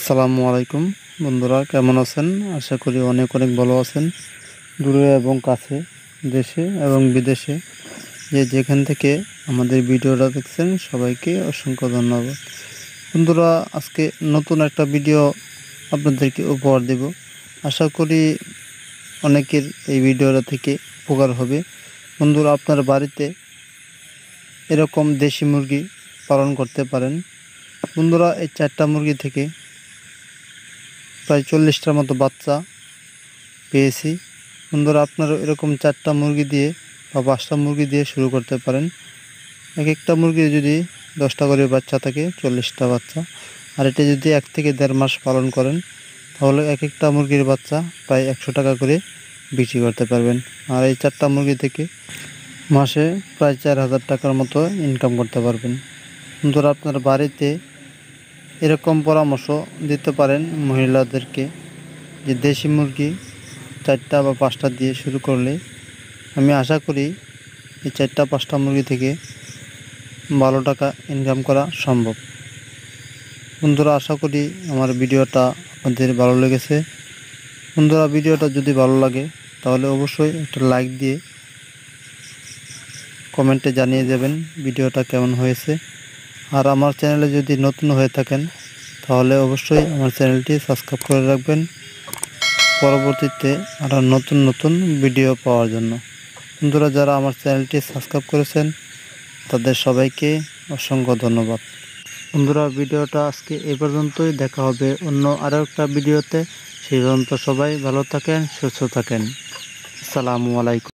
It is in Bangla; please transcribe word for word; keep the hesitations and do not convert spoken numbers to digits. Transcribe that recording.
আসসালামু আলাইকুম বন্ধুরা, কেমন আছেন? আশা করি অনেক অনেক ভালো আছেন। দূরে এবং কাছে, দেশে এবং বিদেশে যে যেখান থেকে আমাদের ভিডিওটা দেখছেন সবাইকে অসংখ্য ধন্যবাদ। বন্ধুরা, আজকে নতুন একটা ভিডিও আপনাদেরকে উপহার দেব। আশা করি অনেকের এই ভিডিওটা থেকে উপকার হবে। বন্ধুরা, আপনার বাড়িতে এরকম দেশি মুরগি পালন করতে পারেন। বন্ধুরা, এই চারটা মুরগি থেকে প্রায় চল্লিশটার মতো বাচ্চা পেয়েছি। বন্ধুরা, আপনারা এরকম চারটা মুরগি দিয়ে বা পাঁচটা মুরগি দিয়ে শুরু করতে পারেন। এক একটা মুরগি যদি দশটা করে বাচ্চা থাকে, চল্লিশটা বাচ্চা। আর এটা যদি এক থেকে দেড় মাস পালন করেন, তাহলে এক একটা মুরগির বাচ্চা প্রায় একশো টাকা করে বিক্রি করতে পারবেন। আর এই চারটা মুরগি থেকে মাসে প্রায় চার হাজার টাকার মতো ইনকাম করতে পারবেন। বন্ধুরা, আপনার বাড়িতে এরকম পরামর্শ দিতে পারেন মহিলাদেরকে যে দেশি মুরগি চারটা বা পাঁচটা দিয়ে শুরু করলে আমি আশা করি এই চারটা পাঁচটা মুরগি থেকে ভালো টাকা ইনকাম করা সম্ভব। বন্ধুরা, আশা করি আমার ভিডিওটা আপনাদের ভালো লেগেছে। বন্ধুরা, ভিডিওটা যদি ভালো লাগে তাহলে অবশ্যই একটা লাইক দিয়ে কমেন্টে জানিয়ে দেবেন ভিডিওটা কেমন হয়েছে। আর আমার চ্যানেলে যদি নতুন হয়ে থাকেন তাহলে অবশ্যই আমার চ্যানেলটি সাবস্ক্রাইব করে রাখবেন পরবর্তীতে আরও নতুন নতুন ভিডিও পাওয়ার জন্য। বন্ধুরা, যারা আমার চ্যানেলটি সাবস্ক্রাইব করেছেন তাদের সবাইকে অসংখ্য ধন্যবাদ। বন্ধুরা, ভিডিওটা আজকে এই পর্যন্তই। দেখা হবে অন্য আরও একটা ভিডিওতে। সেই পর্যন্ত সবাই ভালো থাকেন, সুস্থ থাকেন। আসসালামু আলাইকুম।